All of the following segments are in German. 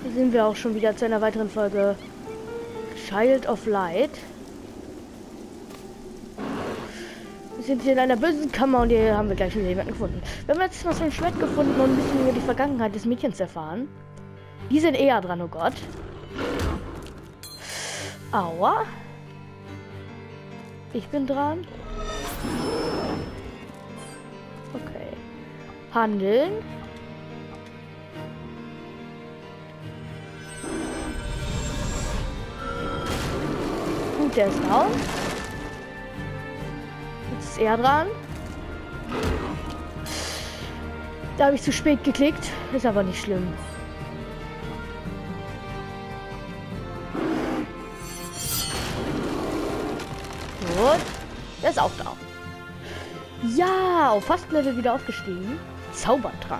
Sind wir auch schon wieder zu einer weiteren Folge Child of Light. Wir sind hier in einer bösen Kammer und hier haben wir gleich wieder jemanden gefunden. Wir haben jetzt was für ein Schwert gefunden und ein bisschen über die Vergangenheit des Mädchens erfahren. Die sind eher dran, oh Gott. Aua. Ich bin dran. Okay. Handeln. Gut, der ist down. Jetzt ist er dran. Da habe ich zu spät geklickt. Ist aber nicht schlimm. Gut. Der ist auch da. Ja, auf fast Level wieder aufgestiegen. Zaubertrank.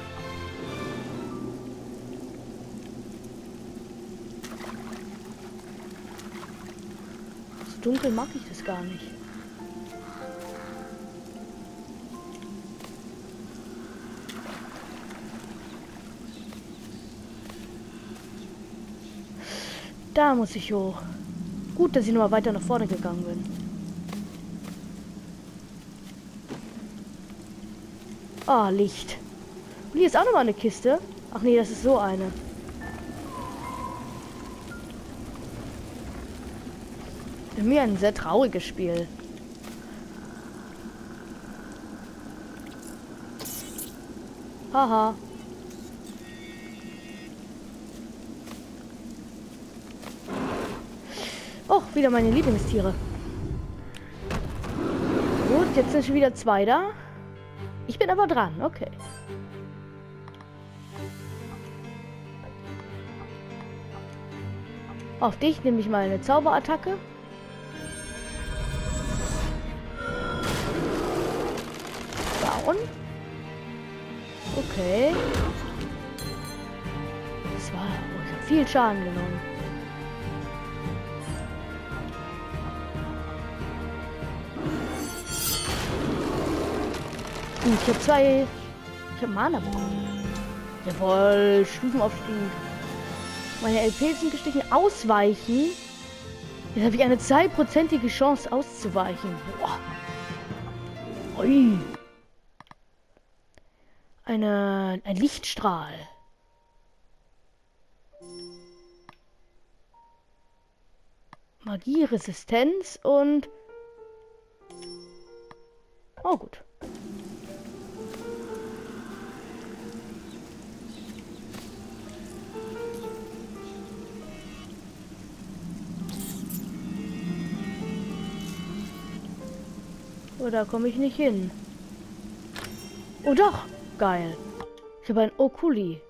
So dunkel mag ich das gar nicht. Da muss ich hoch. Gut, dass ich noch mal weiter nach vorne gegangen bin. Ah, Licht. Und hier ist auch noch mal eine Kiste. Ach nee, das ist so eine. Für mich ein sehr trauriges Spiel. Haha. Oh, wieder meine Lieblingstiere. Gut, jetzt sind schon wieder zwei da. Ich bin aber dran, okay. Auf dich nehme ich mal eine Zauberattacke. Down. Okay. Das war... Oh, ich habe viel Schaden genommen. Ich habe zwei... Ich habe Mana bekommen. Jawohl, Stufenaufstieg. Meine LP sind gestiegen. Ausweichen. Jetzt habe ich eine 2%ige Chance auszuweichen. Boah. Ui. Ein Lichtstrahl. Magieresistenz und... Oh, gut. Oh, da komme ich nicht hin. Oh doch, geil. Ich habe ein Okuli.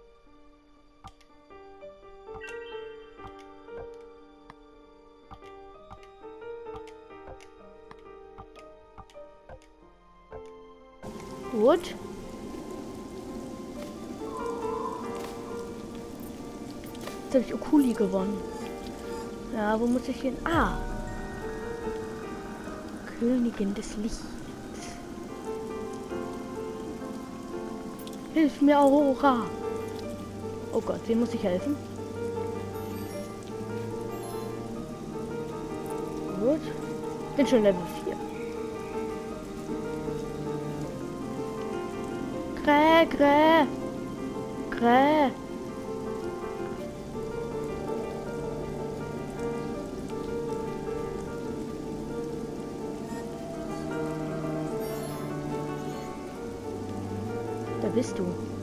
Gut. Jetzt habe ich Okuli gewonnen. Ja, wo muss ich hin? Ah. Königin des Lichts. Hilf mir, Aurora. Oh Gott, wem muss ich helfen? Gut. Bin schon Level 4. Krä. Da bist du.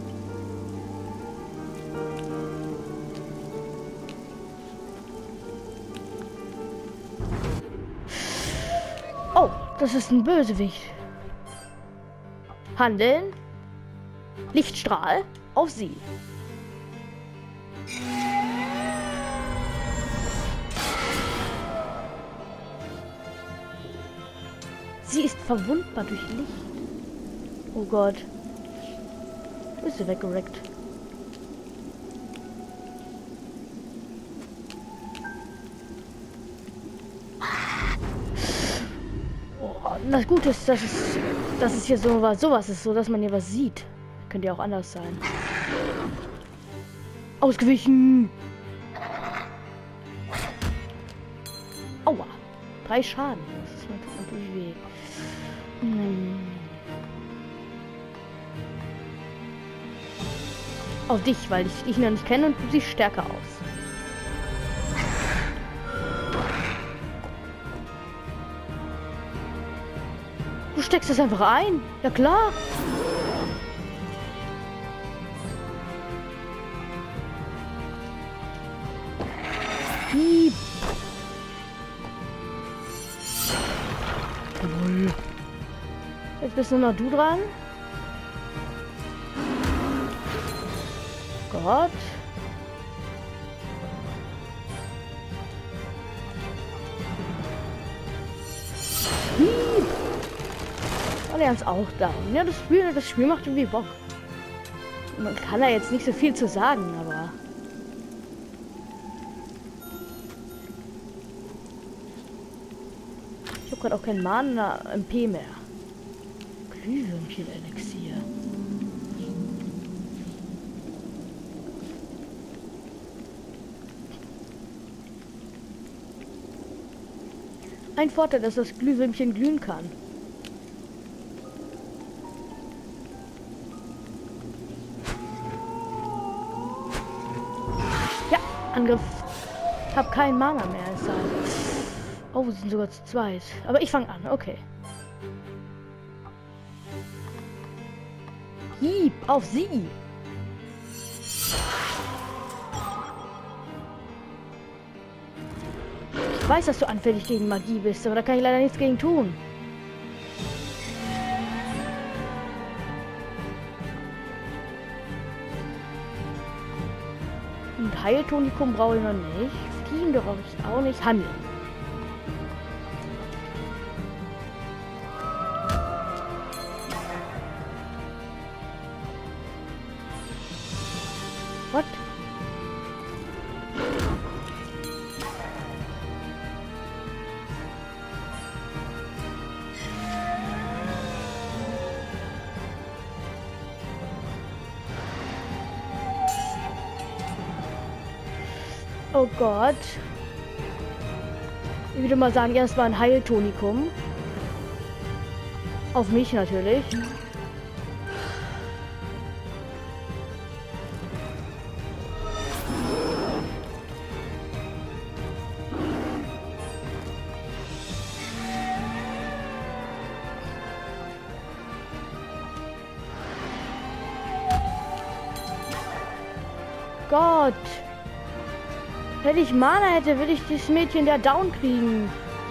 Oh, das ist ein Bösewicht. Handeln. Lichtstrahl auf sie. Sie ist verwundbar durch Licht. Oh Gott. Ist sie weggereckt. Oh, das Gute ist, dass es hier sowas ist, so dass man hier was sieht. Könnte ja auch anders sein. Ausgewichen. Aua. 3 Schaden. Das tut natürlich weh. Auf dich, weil ich dich noch nicht kenne und du siehst stärker aus. Du steckst das einfach ein. Ja klar. Hieb. Jawohl. Jetzt bist nur noch du dran. Gott. Hieb. Allianz auch da. Ja, das Spiel macht irgendwie Bock. Man kann da jetzt nicht so viel zu sagen, aber... Ich habe gerade auch keinen Mana MP mehr. Glühwürmchen-Elixier. Ein Vorteil, dass das Glühwürmchen glühen kann. Ja, Angriff. Hab keinen Mana mehr. Ist halt. Oh, wir sind sogar zu zweit. Aber ich fange an, okay. Hieb auf sie. Ich weiß, dass du anfällig gegen Magie bist, aber da kann ich leider nichts gegen tun. Und Heiltonikum brauche ich noch nicht. Fliehen brauche ich auch nicht. Handeln. What? Oh Gott. Ich würde mal sagen, erstmal ein Heiltonikum. Auf mich natürlich. Gott. Wenn ich Mana hätte, würde ich das Mädchen da down kriegen.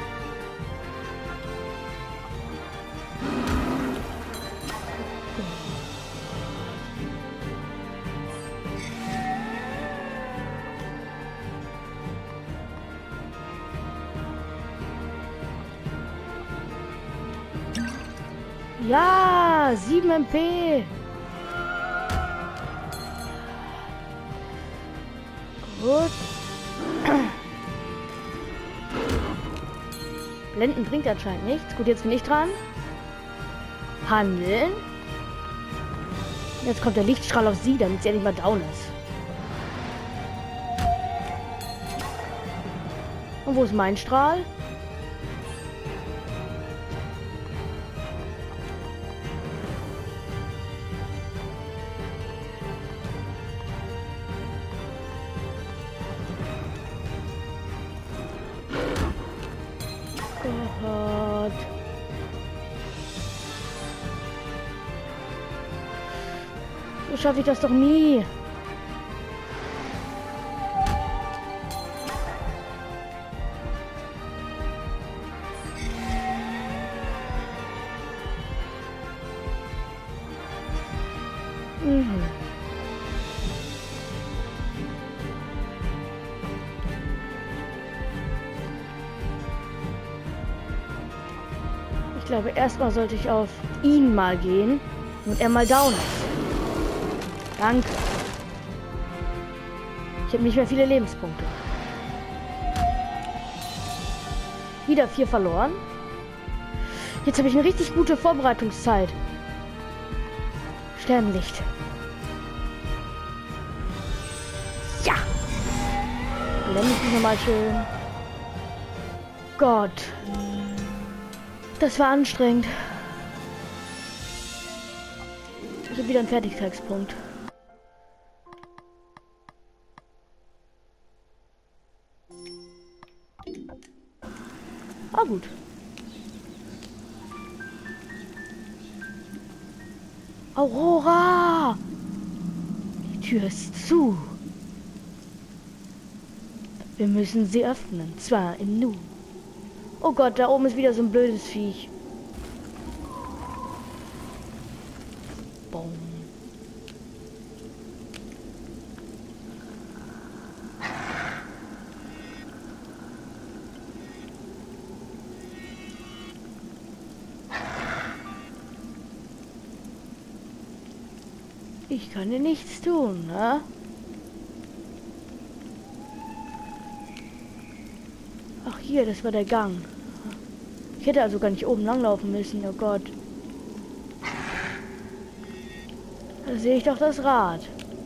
Ja, 7 MP. Gut. Blenden bringt anscheinend nichts. Gut, jetzt bin ich dran. Handeln. Jetzt kommt der Lichtstrahl auf sie, damit sie endlich mal down ist. Und wo ist mein Strahl? Gott. So schaffe ich das doch nie. Ich glaube, erstmal sollte ich auf ihn mal gehen und er mal down ist. Danke. Ich habe nicht mehr viele Lebenspunkte. Wieder 4 verloren. Jetzt habe ich eine richtig gute Vorbereitungszeit. Sternenlicht. Ja! Blende ich mich nochmal schön. Gott. Das war anstrengend. Ich habe wieder einen Fertigkeitspunkt. Ah, gut. Aurora! Die Tür ist zu. Wir müssen sie öffnen. Zwar im Nu. Oh Gott, da oben ist wieder so ein blödes Viech. Boom. Ich kann dir nichts tun, ne? Ach hier, das war der Gang. Ich hätte also gar nicht oben langlaufen müssen, oh Gott. Da sehe ich doch das Rad.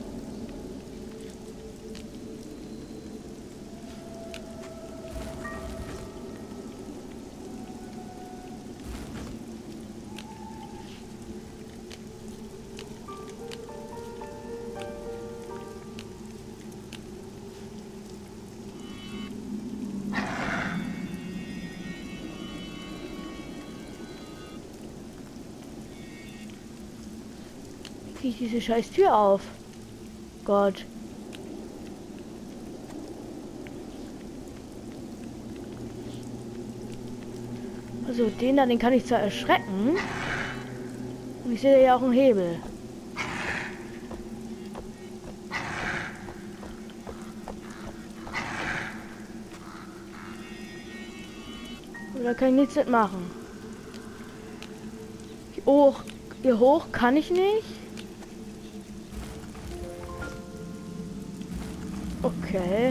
Kriege ich diese scheiß Tür auf? Gott. Also den da, den kann ich zwar erschrecken. Und ich sehe ja auch einen Hebel. Da kann ich nichts mitmachen. Hier hoch kann ich nicht. Okay.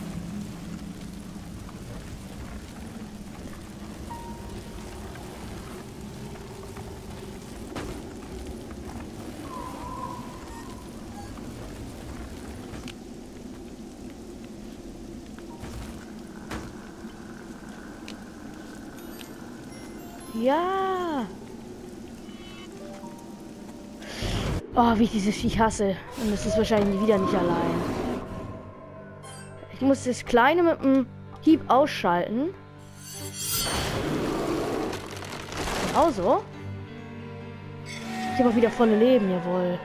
Ja. Oh, wie ich dieses Viech hasse. Und es ist wahrscheinlich wieder nicht allein. Ich muss das Kleine mit dem Hieb ausschalten. Genauso. Ich habe auch wieder volle Leben, jawohl.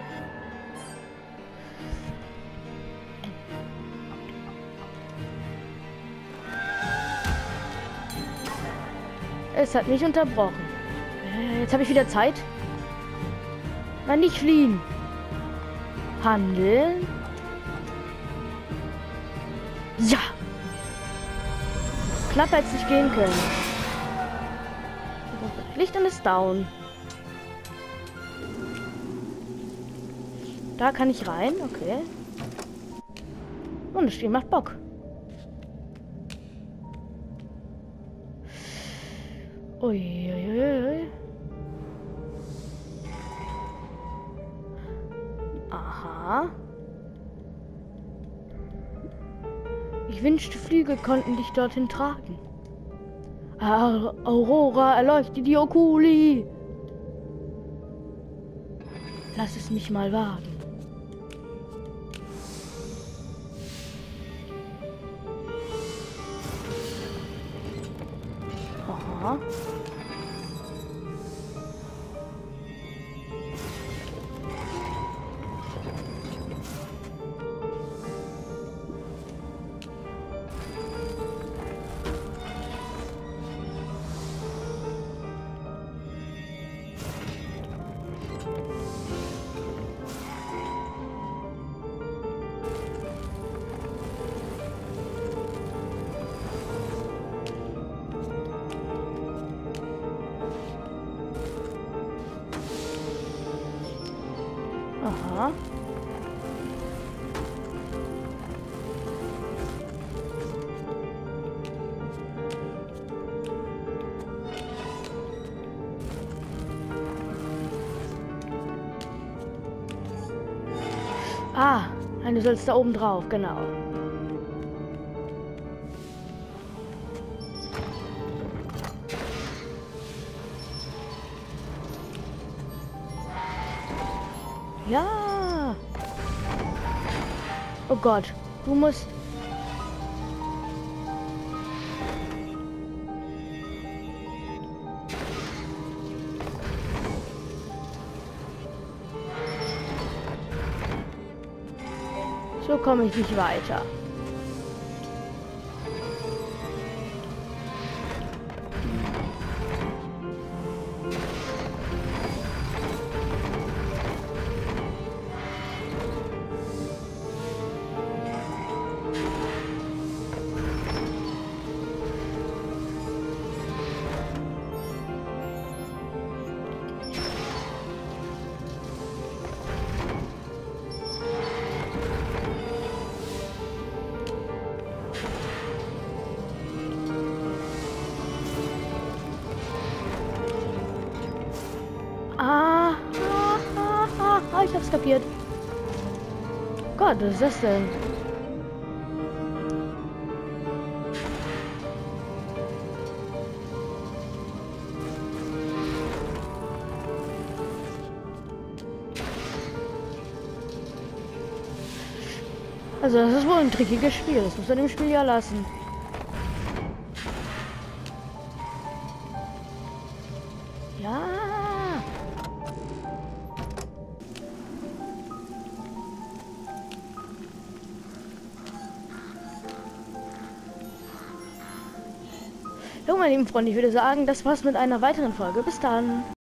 Es hat mich unterbrochen. Jetzt habe ich wieder Zeit. Nein, nicht fliehen. Handeln. Ja. Knapp hätte es nicht gehen können. Licht und ist down. Da kann ich rein, okay. Und das Spiel macht Bock. Uiuiui. Aha. Ich wünschte, Flügel konnten dich dorthin tragen. Aurora, erleuchte die Oculi. Lass es mich mal wagen. Aha. Aha. Nein, du sollst da oben drauf, genau. Ja. Oh Gott, du musst... So komme ich nicht weiter. Ich hab's kapiert. Gott, was ist das denn? Also das ist wohl ein trickiges Spiel. Das muss man dem Spiel ja lassen. Ja. So, meine lieben Freunde, ich würde sagen, das war's mit einer weiteren Folge. Bis dann.